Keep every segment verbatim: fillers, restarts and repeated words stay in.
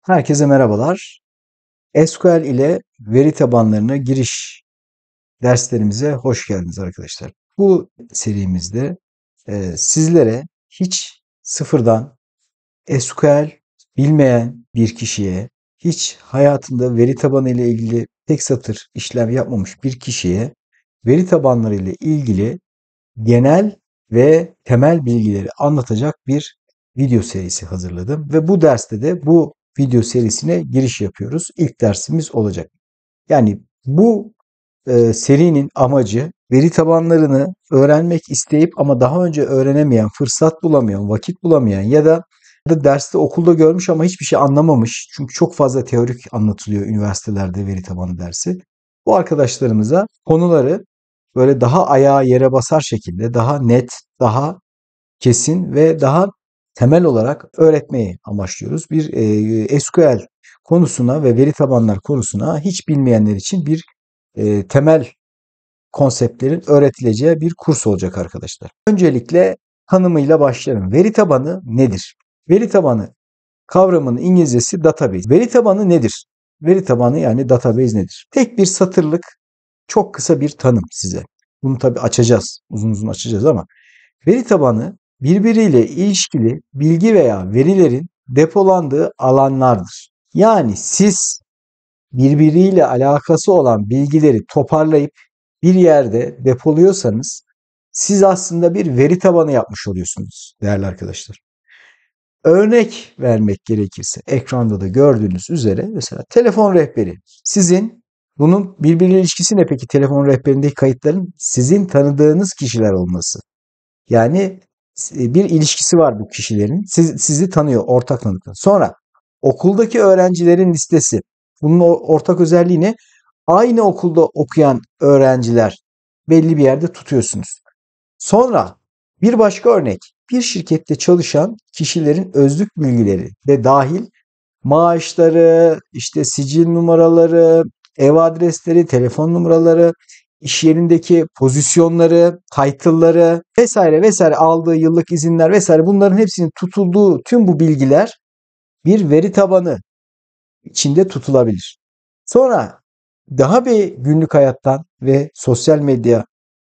Herkese merhabalar. S Q L ile veri tabanlarına giriş derslerimize hoş geldiniz arkadaşlar. Bu serimizde e, sizlere hiç sıfırdan S Q L bilmeyen bir kişiye, hiç hayatında veri tabanı ile ilgili tek satır işlem yapmamış bir kişiye veri tabanları ile ilgili genel ve temel bilgileri anlatacak bir video serisi hazırladım ve bu derste de bu video serisine giriş yapıyoruz. İlk dersimiz olacak. Yani bu e, serinin amacı veri tabanlarını öğrenmek isteyip ama daha önce öğrenemeyen, fırsat bulamayan, vakit bulamayan ya da da derste okulda görmüş ama hiçbir şey anlamamış. Çünkü çok fazla teorik anlatılıyor üniversitelerde veri tabanı dersi. Bu arkadaşlarımıza konuları böyle daha ayağa yere basar şekilde, daha net, daha kesin ve daha temel olarak öğretmeyi amaçlıyoruz. Bir e, S Q L konusuna ve veri tabanlar konusuna hiç bilmeyenler için bir e, temel konseptlerin öğretileceği bir kurs olacak arkadaşlar. Öncelikle tanımıyla başlayalım. Veri tabanı nedir? Veri tabanı kavramının İngilizcesi database. Veri tabanı nedir? Veri tabanı yani database nedir? Tek bir satırlık çok kısa bir tanım size. Bunu tabii açacağız. Uzun uzun açacağız ama veri tabanı birbiriyle ilişkili bilgi veya verilerin depolandığı alanlardır. Yani siz birbiriyle alakası olan bilgileri toparlayıp bir yerde depoluyorsanız siz aslında bir veri tabanı yapmış oluyorsunuz değerli arkadaşlar. Örnek vermek gerekirse ekranda da gördüğünüz üzere mesela telefon rehberi. Sizin bunun birbiriyle ilişkisi ne peki telefon rehberindeki kayıtların? Sizin tanıdığınız kişiler olması. Yani bir ilişkisi var bu kişilerin. Siz, sizi tanıyor, ortak tanıdıklar. Sonra okuldaki öğrencilerin listesi. Bunun ortak özelliği ne? Aynı okulda okuyan öğrenciler belli bir yerde tutuyorsunuz. Sonra bir başka örnek. Bir şirkette çalışan kişilerin özlük bilgileri de dahil maaşları, işte sicil numaraları, ev adresleri, telefon numaraları, iş yerindeki pozisyonları, title'ları vesaire vesaire aldığı yıllık izinler vesaire bunların hepsinin tutulduğu tüm bu bilgiler bir veri tabanı içinde tutulabilir. Sonra daha bir günlük hayattan ve sosyal medya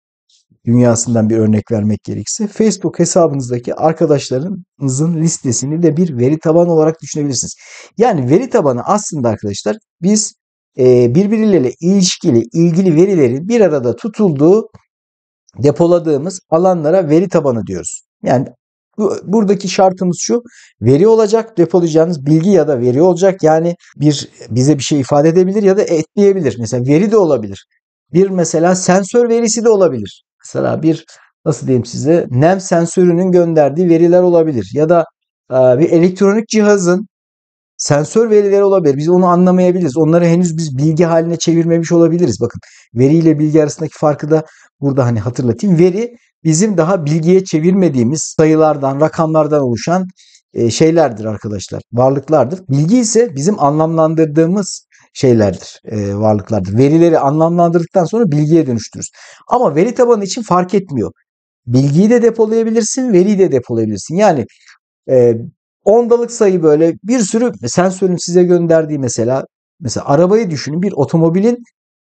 dünyasından bir örnek vermek gerekirse Facebook hesabınızdaki arkadaşlarınızın listesini de bir veri tabanı olarak düşünebilirsiniz. Yani veri tabanı aslında arkadaşlar biz e, birbirleriyle ilişkili, ilgili verilerin bir arada tutulduğu depoladığımız alanlara veri tabanı diyoruz. Yani bu, buradaki şartımız şu, veri olacak, depolayacağınız bilgi ya da veri olacak. Yani bir bize bir şey ifade edebilir ya da etmeyebilir. Mesela veri de olabilir. Bir mesela sensör verisi de olabilir. Mesela bir nasıl diyeyim size nem sensörünün gönderdiği veriler olabilir. Ya da e, bir elektronik cihazın sensör verileri olabilir. Biz onu anlamayabiliriz. Onları henüz biz bilgi haline çevirmemiş olabiliriz. Bakın veri ile bilgi arasındaki farkı da burada hani hatırlatayım. Veri bizim daha bilgiye çevirmediğimiz sayılardan, rakamlardan oluşan e, şeylerdir arkadaşlar. Varlıklardır. Bilgi ise bizim anlamlandırdığımız şeylerdir, e, varlıklardır. Verileri anlamlandırdıktan sonra bilgiye dönüştürürüz. Ama veri tabanı için fark etmiyor. Bilgiyi de depolayabilirsin, veriyi de depolayabilirsin. Yani e, ondalık sayı böyle bir sürü sensörün size gönderdiği mesela mesela arabayı düşünün bir otomobilin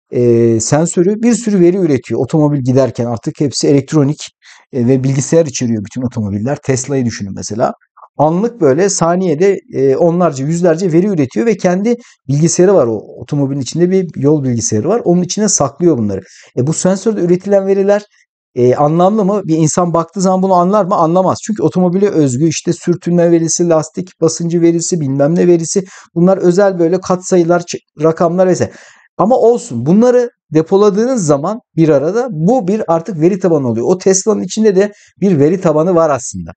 e, sensörü bir sürü veri üretiyor. Otomobil giderken artık hepsi elektronik e, ve bilgisayar içeriyor bütün otomobiller. Tesla'yı düşünün mesela. Anlık böyle saniyede e, onlarca yüzlerce veri üretiyor ve kendi bilgisayarı var o otomobilin içinde bir yol bilgisayarı var. Onun içine saklıyor bunları. E, bu sensörde üretilen veriler e, anlamlı mı? Bir insan baktığı zaman bunu anlar mı? Anlamaz. Çünkü otomobile özgü işte sürtünme verisi, lastik basıncı verisi, bilmem ne verisi. Bunlar özel böyle katsayılar, rakamlar vesaire. Ama olsun. Bunları depoladığınız zaman bir arada bu bir artık veri tabanı oluyor. O Tesla'nın içinde de bir veri tabanı var aslında.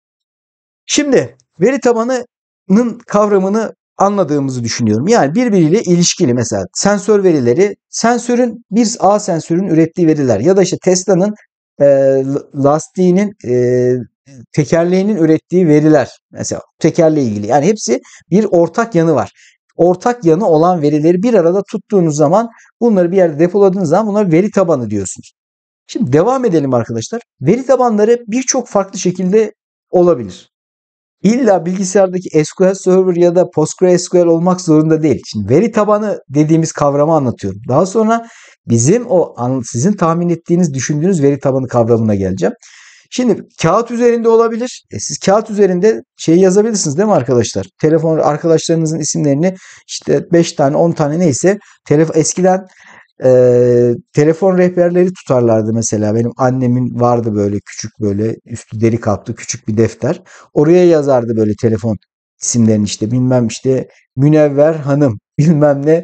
Şimdi veri tabanının kavramını anladığımızı düşünüyorum. Yani birbiriyle ilişkili mesela sensör verileri, sensörün bir A sensörün ürettiği veriler ya da işte Tesla'nın e, lastiğinin e, tekerleğinin ürettiği veriler mesela tekerle ilgili. Yani hepsi bir ortak yanı var. Ortak yanı olan verileri bir arada tuttuğunuz zaman bunları bir yerde depoladığınız zaman bunlar veri tabanı diyorsunuz. Şimdi devam edelim arkadaşlar. Veri tabanları birçok farklı şekilde olabilir. İlla bilgisayardaki S Q L Server ya da PostgreSQL olmak zorunda değil. Şimdi veri tabanı dediğimiz kavramı anlatıyorum. Daha sonra bizim o sizin tahmin ettiğiniz, düşündüğünüz veri tabanı kavramına geleceğim. Şimdi kağıt üzerinde olabilir. E siz kağıt üzerinde şey yazabilirsiniz değil mi arkadaşlar? Telefon arkadaşlarınızın isimlerini işte beş tane on tane neyse telefon eskiden e, telefon rehberleri tutarlardı mesela. Benim annemin vardı böyle küçük böyle üstü deri kaplı küçük bir defter. Oraya yazardı böyle telefon isimlerini işte bilmem işte Münevver Hanım bilmem ne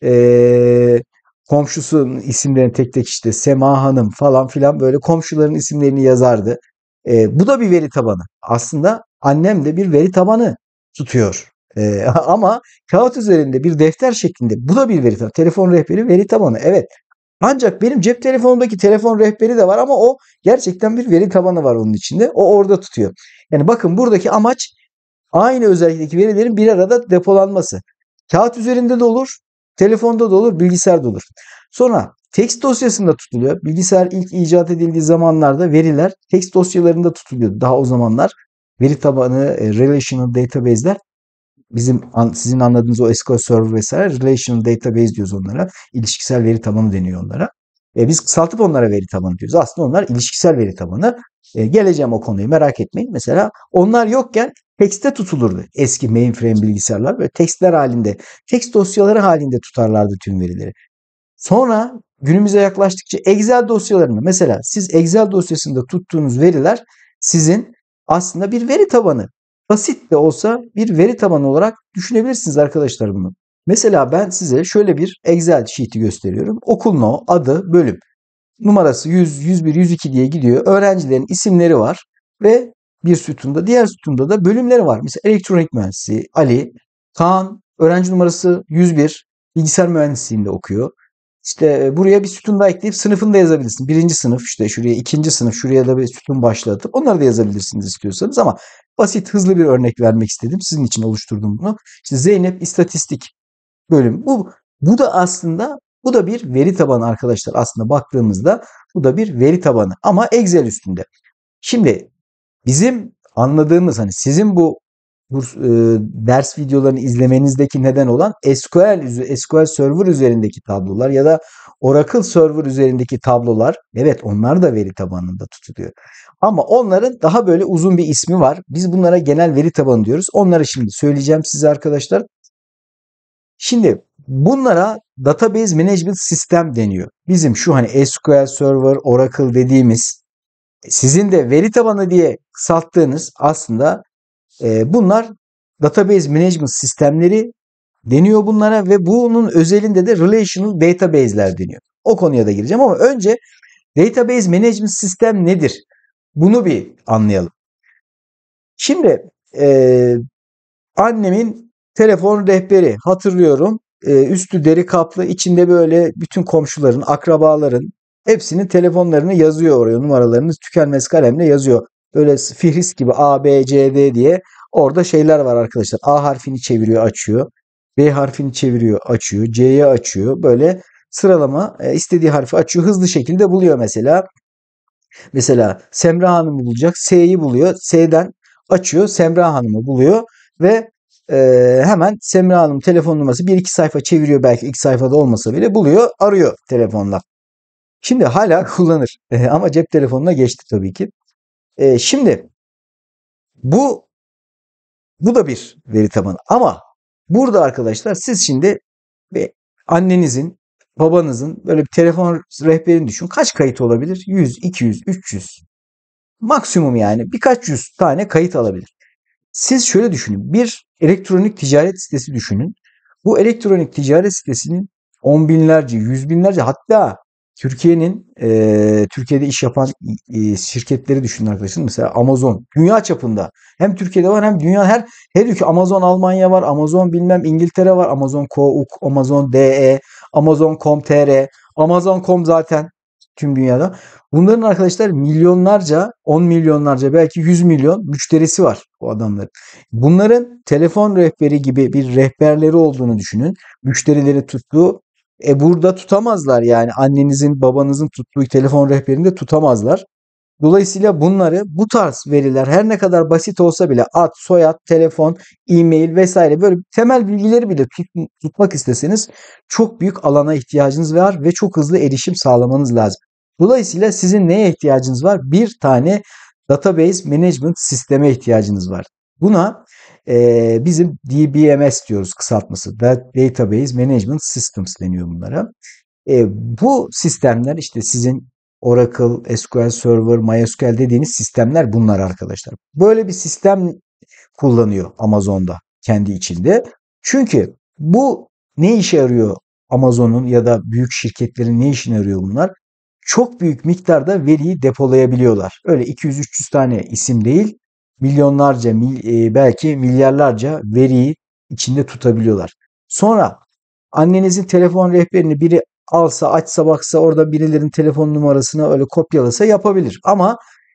e, komşusunun isimlerini tek tek işte Sema Hanım falan filan böyle komşuların isimlerini yazardı. E, bu da bir veri tabanı. Aslında annem de bir veri tabanı tutuyor. E, ama kağıt üzerinde bir defter şeklinde. Bu da bir veri tabanı. Telefon rehberi veri tabanı. Evet. Ancak benim cep telefonumdaki telefon rehberi de var ama o gerçekten bir veri tabanı var onun içinde. O orada tutuyor. Yani bakın buradaki amaç aynı özellikteki verilerin bir arada depolanması. Kağıt üzerinde de olur, telefonda da olur, bilgisayarda olur. Sonra text dosyasında tutuluyor. Bilgisayar ilk icat edildiği zamanlarda veriler text dosyalarında tutuluyordu. Daha o zamanlar veri tabanı, e, relational database'ler bizim an, sizin anladığınız o S Q L Server vesaire relational database diyoruz onlara. İlişkisel veri tabanı deniyor onlara. E, biz kısaltıp onlara veri tabanı diyoruz. Aslında onlar ilişkisel veri tabanı. E, geleceğim o konuyu merak etmeyin. Mesela onlar yokken tekste tutulurdu. Eski mainframe bilgisayarlar böyle tekstler halinde, text dosyaları halinde tutarlardı tüm verileri. Sonra günümüze yaklaştıkça Excel dosyalarını mesela siz Excel dosyasında tuttuğunuz veriler sizin aslında bir veri tabanı. Basit de olsa bir veri tabanı olarak düşünebilirsiniz arkadaşlar bunu. Mesela ben size şöyle bir Excel sheet'i gösteriyorum. Okul no, adı, bölüm. Numarası yüz, yüz bir, yüz iki diye gidiyor. Öğrencilerin isimleri var ve bir sütunda, diğer sütunda da bölümleri var. Mesela elektronik mühendisliği Ali, Kaan öğrenci numarası yüz bir, bilgisayar mühendisliğinde okuyor. İşte e, buraya bir sütun daha ekleyip sınıfını da yazabilirsin. Birinci sınıf işte şuraya ikinci sınıf şuraya da bir sütun başlatıp onları da yazabilirsiniz istiyorsanız ama basit hızlı bir örnek vermek istedim. Sizin için oluşturdum bunu. İşte Zeynep istatistik bölüm. Bu bu da aslında bu da bir veri tabanı arkadaşlar. Aslında baktığımızda bu da bir veri tabanı ama Excel üstünde. Şimdi bizim anladığımız hani sizin bu bu e, ders videolarını izlemenizdeki neden olan S Q L üze- S Q L Server üzerindeki tablolar ya da Oracle Server üzerindeki tablolar evet onlar da veri tabanında tutuluyor. Ama onların daha böyle uzun bir ismi var. Biz bunlara genel veri tabanı diyoruz. Onları şimdi söyleyeceğim size arkadaşlar. Şimdi bunlara Database Management System deniyor. Bizim şu hani S Q L Server, Oracle dediğimiz sizin de veri tabanı diye kısalttığınız aslında e, bunlar Database Management Sistemleri deniyor bunlara ve bunun özelinde de Relational Database'ler deniyor. O konuya da gireceğim ama önce Database Management System nedir? Bunu bir anlayalım. Şimdi e, annemin telefon rehberi hatırlıyorum. Ee, üstü deri kaplı, içinde böyle bütün komşuların, akrabaların hepsinin telefonlarını yazıyor oraya. Numaralarını tükenmez kalemle yazıyor. Böyle fihris gibi A, B, C, D diye orada şeyler var arkadaşlar. A harfini çeviriyor, açıyor. B harfini çeviriyor, açıyor. C'ye açıyor. Böyle sıralama e, istediği harfi açıyor. Hızlı şekilde buluyor mesela. Mesela Semra Hanım'ı bulacak. S'yi buluyor. S'den açıyor. Semra Hanım'ı buluyor ve e, hemen Semra Hanım telefon numarası bir iki sayfa çeviriyor belki ilk sayfada olmasa bile buluyor, arıyor telefonla. Şimdi hala kullanır. E, ama cep telefonuna geçti tabii ki. E, şimdi bu bu da bir veri tabanı ama burada arkadaşlar siz şimdi bir annenizin, babanızın böyle bir telefon rehberini düşün. Kaç kayıt olabilir? yüz, iki yüz, üç yüz. Maksimum yani birkaç yüz tane kayıt alabilir. Siz şöyle düşünün. Bir elektronik ticaret sitesi düşünün. Bu elektronik ticaret sitesinin on binlerce, yüz binlerce hatta Türkiye'nin e, Türkiye'de iş yapan e, şirketleri düşünün arkadaşlar. Mesela Amazon dünya çapında. Hem Türkiye'de var hem dünya her her ülke Amazon Almanya var, Amazon bilmem İngiltere var, Amazon nokta co nokta uk, Amazon de, Amazon nokta com nokta tr, Amazon nokta com zaten tüm dünyada. Bunların arkadaşlar milyonlarca, on milyonlarca belki yüz milyon müşterisi var bu adamların. Bunların telefon rehberi gibi bir rehberleri olduğunu düşünün. Müşterileri tuttuğu. E burada tutamazlar yani annenizin babanızın tuttuğu telefon rehberinde tutamazlar. Dolayısıyla bunları, bu tarz veriler her ne kadar basit olsa bile ad, soyad, telefon, e-mail vesaire böyle temel bilgileri bile tut- tutmak isteseniz çok büyük alana ihtiyacınız var ve çok hızlı erişim sağlamanız lazım. Dolayısıyla sizin neye ihtiyacınız var? Bir tane database management sisteme ihtiyacınız var. Buna eee, bizim D B M S diyoruz kısaltması. Da- Database Management Systems deniyor bunlara. E, bu sistemler işte sizin Oracle, S Q L Server, MySQL dediğiniz sistemler bunlar arkadaşlar. Böyle bir sistem kullanıyor Amazon'da kendi içinde. Çünkü bu ne işe yarıyor Amazon'un ya da büyük şirketlerin ne işine yarıyor bunlar? Çok büyük miktarda veriyi depolayabiliyorlar. Öyle iki yüz üç yüz tane isim değil, milyonlarca, mil- e, belki milyarlarca veriyi içinde tutabiliyorlar. Sonra annenizin telefon rehberini biri alsa, açsa, baksa orada birilerinin telefon numarasını öyle kopyalasa yapabilir. Ama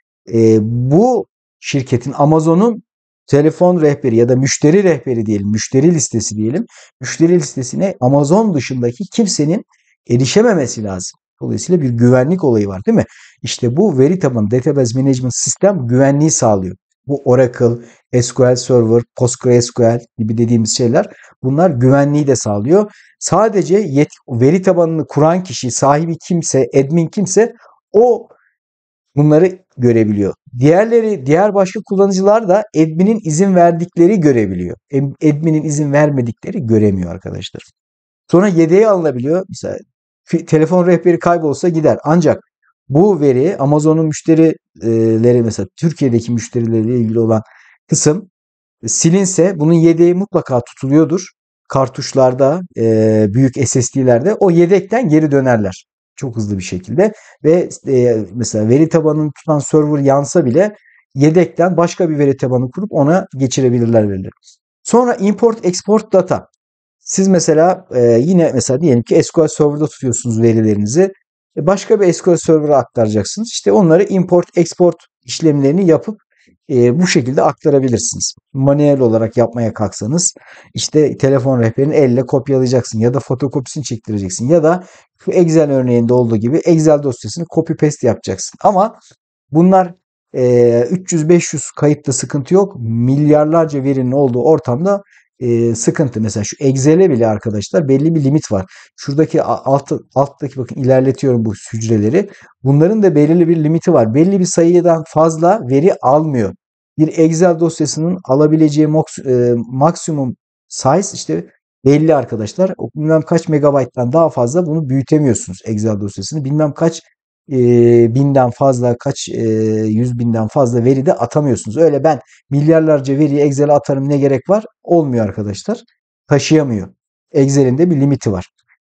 e, bu şirketin Amazon'un telefon rehberi ya da müşteri rehberi diyelim, müşteri listesi diyelim. Müşteri listesine Amazon dışındaki kimsenin erişememesi lazım. Dolayısıyla bir güvenlik olayı var, değil mi? İşte bu veri tabanı Database Management Sistem güvenliği sağlıyor. Bu Oracle, S Q L Server, PostgreSQL gibi dediğimiz şeyler bunlar güvenliği de sağlıyor. Sadece yet veri tabanını kuran kişi, sahibi kimse, admin kimse o bunları görebiliyor. Diğerleri, diğer başka kullanıcılar da admin'in izin verdikleri görebiliyor. Admin'in izin vermedikleri göremiyor arkadaşlar. Sonra yedeğe alınabiliyor. Mesela telefon rehberi kaybolsa gider. Ancak bu veri Amazon'un müşterileri mesela Türkiye'deki müşterileriyle ilgili olan kısım silinse bunun yedeği mutlaka tutuluyordur. Kartuşlarda, e, büyük S S D'lerde o yedekten geri dönerler. Çok hızlı bir şekilde ve e, mesela veri tabanını tutan server yansa bile yedekten başka bir veri tabanı kurup ona geçirebilirler verileri. Sonra import export data. Siz mesela e, yine mesela diyelim ki S Q L Server'da tutuyorsunuz verilerinizi. E, başka bir S Q L Server'a aktaracaksınız. İşte onları import export işlemlerini yapıp e, bu şekilde aktarabilirsiniz. Manuel olarak yapmaya kalksanız işte telefon rehberini elle kopyalayacaksın ya da fotokopisini çektireceksin ya da şu Excel örneğinde olduğu gibi Excel dosyasını copy paste yapacaksın. Ama bunlar e, üç yüz beş yüz kayıtta sıkıntı yok. Milyarlarca verinin olduğu ortamda e, sıkıntı. Mesela şu Excel'e bile arkadaşlar belli bir limit var. Şuradaki alt, alttaki bakın ilerletiyorum bu hücreleri. Bunların da belirli bir limiti var. Belli bir sayıdan fazla veri almıyor. Bir Excel dosyasının alabileceği e, maksimum size işte belli arkadaşlar. O bilmem kaç megabayttan daha fazla bunu büyütemiyorsunuz Excel dosyasını. Bilmem kaç e, binden fazla, kaç e, yüz binden fazla veri de atamıyorsunuz. Öyle ben milyarlarca veriyi Excel'e atarım ne gerek var? Olmuyor arkadaşlar. Taşıyamıyor. Excel'in de bir limiti var.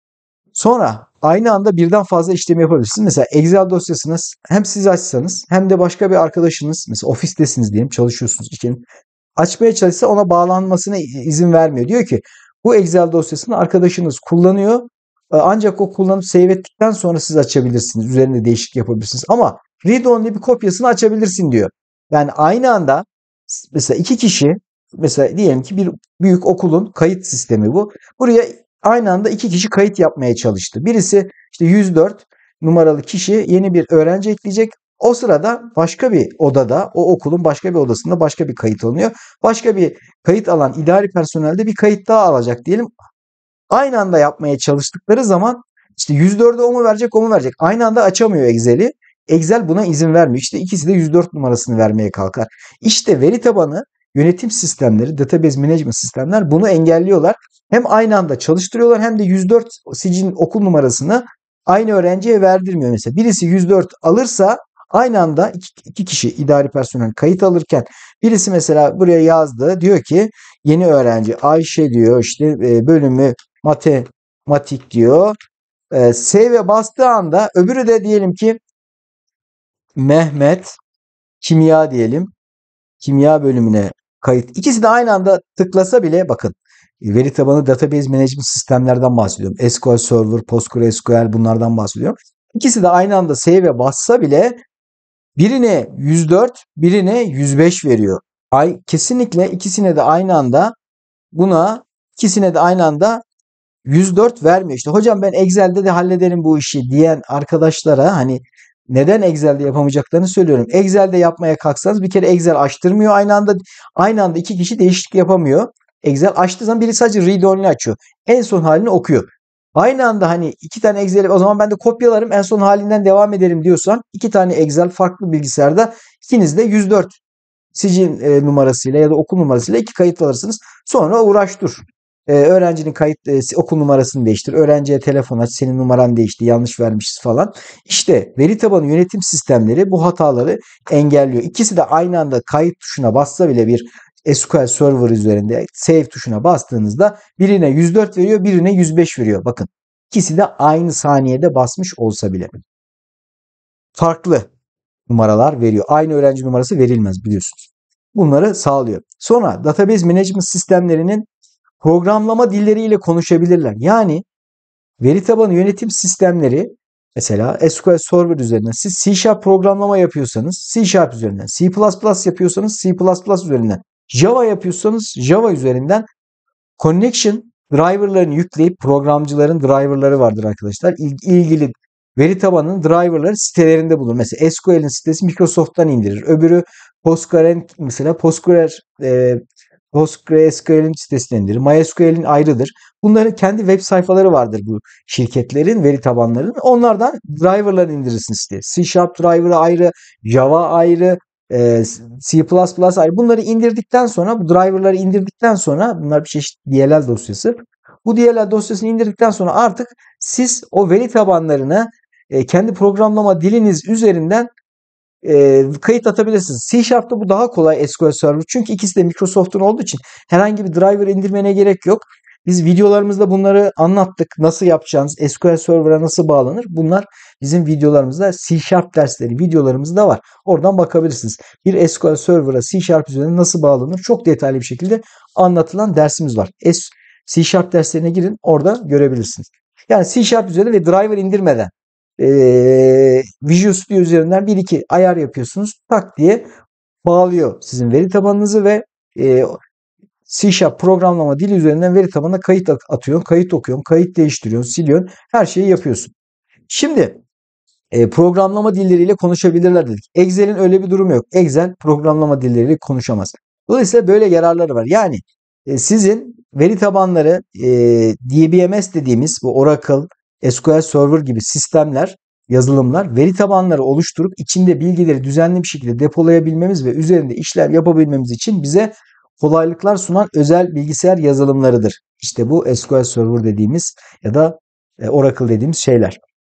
Sonra aynı anda birden fazla işlem yapabilirsiniz. Mesela Excel dosyasını hem siz açsanız hem de başka bir arkadaşınız mesela ofistesiniz diyelim çalışıyorsunuz için açmaya çalışsa ona bağlanmasına izin vermiyor. Diyor ki bu Excel dosyasını arkadaşınız kullanıyor. E, Ancak o kullanıp save ettikten sonra siz açabilirsiniz. Üzerinde değişiklik yapabilirsiniz. Ama read only bir kopyasını açabilirsin diyor. Yani aynı anda mesela iki kişi mesela diyelim ki bir büyük okulun kayıt sistemi bu. Buraya aynı anda iki kişi kayıt yapmaya çalıştı. Birisi işte yüz dört numaralı kişi yeni bir öğrenci ekleyecek. O sırada başka bir odada, o okulun başka bir odasında başka bir kayıt alınıyor. Başka bir kayıt alan idari personelde bir kayıt daha alacak diyelim. Aynı anda yapmaya çalıştıkları zaman işte yüz dörde o mu verecek, o mu verecek? Aynı anda açamıyor Excel'i. Excel buna izin vermiyor. İşte ikisi de yüz dört numarasını vermeye kalkar. İşte veri tabanı yönetim sistemleri, database management sistemler bunu engelliyorlar. Hem aynı anda çalıştırıyorlar hem de yüz dört sicil okul numarasını aynı öğrenciye verdirmiyor. Mesela birisi yüz dört alırsa aynı anda iki, iki kişi idari personel kayıt alırken birisi mesela buraya yazdı. Diyor ki yeni öğrenci Ayşe diyor işte e, bölümü matematik diyor. E, Save'e bastığı anda öbürü de diyelim ki Mehmet kimya diyelim. Kimya bölümüne kayıt. İkisi de aynı anda tıklasa bile bakın veri tabanı database management sistemlerden bahsediyorum. S Q L Server, PostgreSQL bunlardan bahsediyorum. İkisi de aynı anda save'e bassa bile birine yüz dört, birine yüz beş veriyor. Ay kesinlikle ikisine de aynı anda buna ikisine de aynı anda yüz dört vermiyor. İşte hocam ben Excel'de de hallederim bu işi diyen arkadaşlara hani neden Excel'de yapamayacaklarını söylüyorum. Excel'de yapmaya kalksanız bir kere Excel açtırmıyor. Aynı anda aynı anda iki kişi değişiklik yapamıyor. Excel açtığı zaman biri sadece read only açıyor. En son halini okuyor. Aynı anda hani iki tane Excel, o zaman ben de kopyalarım en son halinden devam ederim diyorsan iki tane Excel farklı bilgisayarda, ikiniz de yüz dört sicil e, numarasıyla ya da okul numarasıyla iki kayıt alırsınız. Sonra uğraş dur. E, öğrencinin kayıt e, okul numarasını değiştir. Öğrenciye telefon aç. Senin numaran değişti. Yanlış vermişiz falan. İşte veri tabanı yönetim sistemleri bu hataları engelliyor. İkisi de aynı anda kayıt tuşuna bassa bile bir S Q L Server üzerinde save tuşuna bastığınızda birine yüz dört veriyor, birine yüz beş veriyor. Bakın, ikisi de aynı saniyede basmış olsa bile. Farklı numaralar veriyor. Aynı öğrenci numarası verilmez biliyorsunuz. Bunları sağlıyor. Sonra database management sistemlerinin programlama dilleriyle konuşabilirler. Yani veri tabanı yönetim sistemleri, mesela S Q L Server üzerinden siz C Sharp programlama yapıyorsanız C Sharp üzerinden, C plus plus yapıyorsanız C plus plus üzerinden, Java yapıyorsanız Java üzerinden connection driverlarını yükleyip, programcıların driverları vardır arkadaşlar. İl- ilgili veri tabanının driverları sitelerinde bulunur. Mesela S Q L'in sitesi Microsoft'tan indirir. Öbürü Postgres'in, mesela Postgres e, PostgreSQL'in sitesinden indirir. MySQL'in ayrıdır. Bunların kendi web sayfaları vardır bu şirketlerin, veri tabanlarının. Onlardan driverları indirirsiniz siteye. C Sharp driver'ı ayrı, Java ayrı, e, C plus plus ayrı. Bunları indirdikten sonra, bu driver'ları indirdikten sonra, bunlar bir çeşit D L L dosyası. Bu D L L dosyasını indirdikten sonra artık siz o veri tabanlarına e, kendi programlama diliniz üzerinden e, kayıt atabilirsiniz. C Sharp'ta bu daha kolay, S Q L Server. Çünkü ikisi de Microsoft'un olduğu için herhangi bir driver indirmene gerek yok. Biz videolarımızda bunları anlattık. Nasıl yapacağınız, S Q L Server'a nasıl bağlanır? Bunlar bizim videolarımızda, C Sharp dersleri videolarımızda var. Oradan bakabilirsiniz. Bir S Q L Server'a C Sharp üzerinden nasıl bağlanır? Çok detaylı bir şekilde anlatılan dersimiz var. S C Sharp derslerine girin, orada görebilirsiniz. Yani C Sharp üzerinde ve driver indirmeden Ee, Visual Studio üzerinden bir iki ayar yapıyorsunuz. Tak diye bağlıyor sizin veri tabanınızı ve e, C Sharp programlama dili üzerinden veri tabanına kayıt atıyorsun, kayıt okuyorsun, kayıt değiştiriyorsun, siliyorsun. Her şeyi yapıyorsun. Şimdi e, programlama dilleriyle konuşabilirler dedik. Excel'in öyle bir durumu yok. Excel programlama dilleriyle konuşamaz. Dolayısıyla böyle yararları var. Yani e, sizin veri tabanları e, D B M S dediğimiz bu Oracle, S Q L Server gibi sistemler, yazılımlar, veri tabanları oluşturup içinde bilgileri düzenli bir şekilde depolayabilmemiz ve üzerinde işlem yapabilmemiz için bize kolaylıklar sunan özel bilgisayar yazılımlarıdır. İşte bu S Q L Server dediğimiz ya da e, Oracle dediğimiz şeyler.